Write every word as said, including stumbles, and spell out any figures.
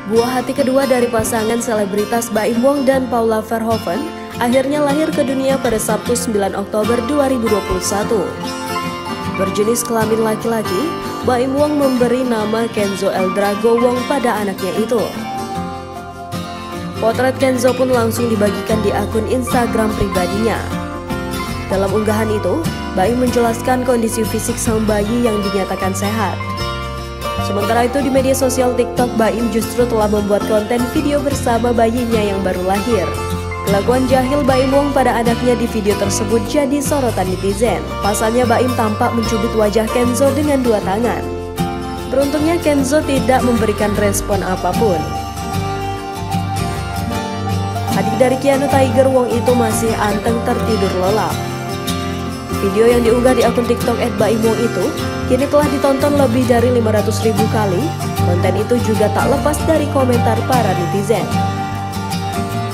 Buah hati kedua dari pasangan selebritas Baim Wong dan Paula Verhoeven akhirnya lahir ke dunia pada Sabtu sembilan Oktober dua ribu dua puluh satu. Berjenis kelamin laki-laki, Baim Wong memberi nama Kenzo El Drago Wong pada anaknya itu. Potret Kenzo pun langsung dibagikan di akun Instagram pribadinya. Dalam unggahan itu, Baim menjelaskan kondisi fisik sang bayi yang dinyatakan sehat. Sementara itu di media sosial TikTok, Baim justru telah membuat konten video bersama bayinya yang baru lahir. Kelakuan jahil Baim Wong pada anaknya di video tersebut jadi sorotan netizen. Pasalnya Baim tampak mencubit wajah Kenzo dengan dua tangan. Beruntungnya Kenzo tidak memberikan respon apapun. Adik dari Keanu Tiger Wong itu masih anteng tertidur lelap. Video yang diunggah di akun TikTok et baim wong itu kini telah ditonton lebih dari lima ratus ribu kali. Konten itu juga tak lepas dari komentar para netizen.